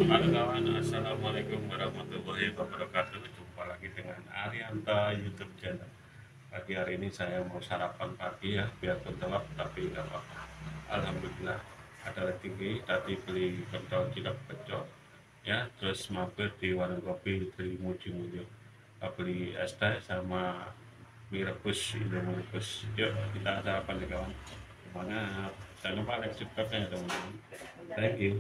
Halo kawan, Assalamualaikum warahmatullahi wabarakatuh. Jumpa lagi dengan Arianta YouTube channel. Pagi hari ini saya mau sarapan pagi ya, biar telap tapi nggak apa-apa. Alhamdulillah ada tinggi, tadi beli pentol cilok pecel ya, terus mampir di warung kopi di Muji Mulyo. Beli es teh sama mie rebus, indomie rebus. Yuk kita sarapan ya kawan. Semangat. Jangan lupa like, subscribe ya teman-teman. Thank you.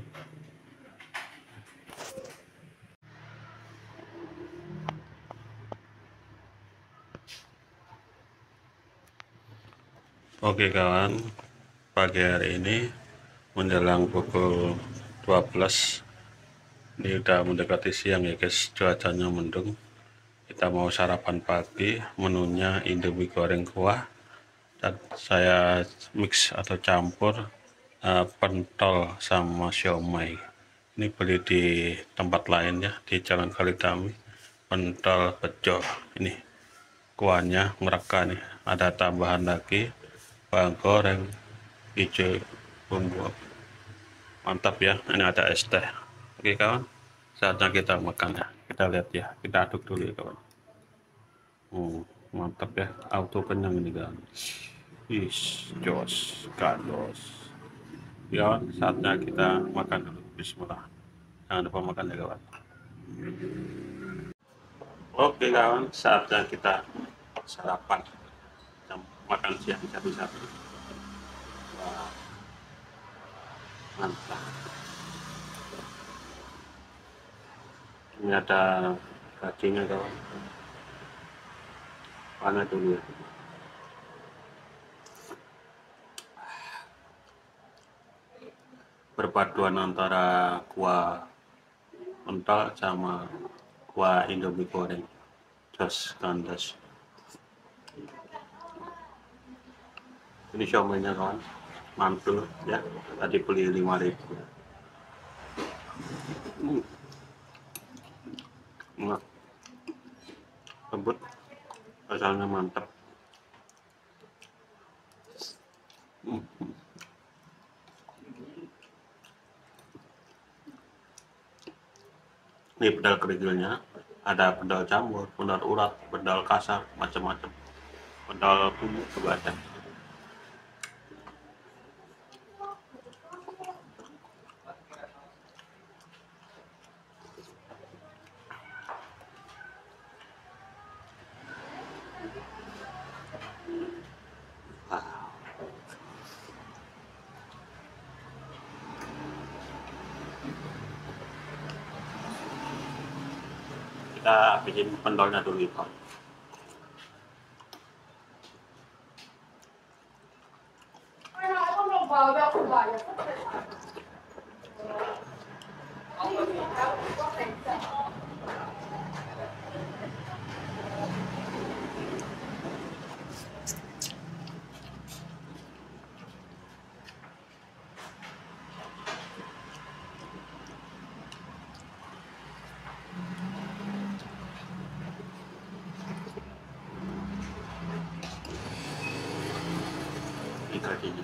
Oke kawan, pagi hari ini menjelang pukul 12 ini udah mendekati siang ya guys, cuacanya mendung. Kita mau sarapan pagi, menunya indomie goreng kuah, dan saya mix atau campur pentol sama siomay. Ini beli di tempat lain ya, di Jalan Kalitami. Pentol bejo ini kuahnya mereka nih, ada tambahan lagi bawang goreng hijau, bumbu. Mantap ya, ini ada es teh. Oke kawan, saatnya kita makan ya. Kita lihat ya, kita aduk dulu ya kawan. Mantap ya, auto kenyang ini kawan. Jos kados ya. Saatnya kita makan dulu. Bismillah, jangan lupa makan ya kawan. Oke kawan, saatnya kita sarapan, makan siang satu-satu. Wah, mantap. Ini ada dagingnya kawan, mana dulu ya. Perpaduan antara kuah pentol sama kuah indomie goreng, jos kandas. Ini siomaynya kawan, mantul ya, tadi beli 5.000. Lembut, asalnya mantap. Ini pedal kerikilnya, ada pedal campur, pedal urat, pedal kasar, macam-macam. Pedal bumbu juga ada. Kita bikin pentolnya dulu ya. Ini kakinya.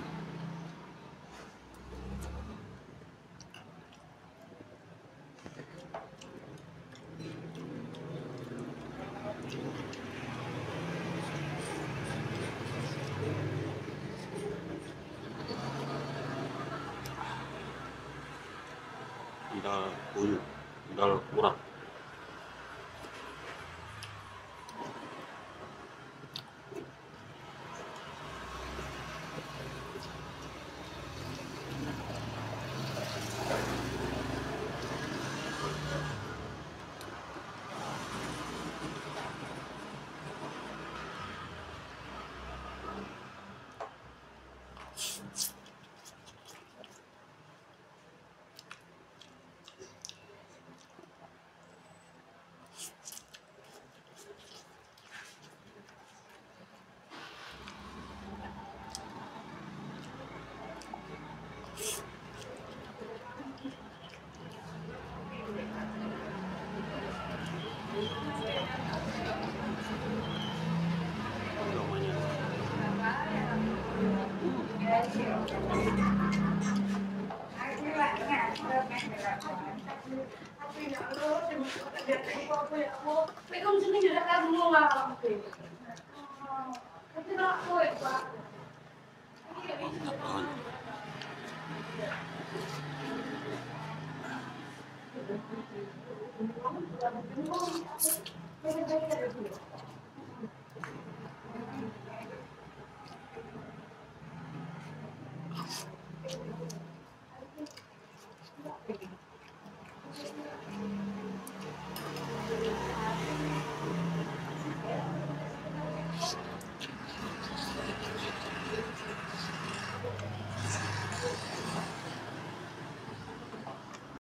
Pentol buyut, pentol urat.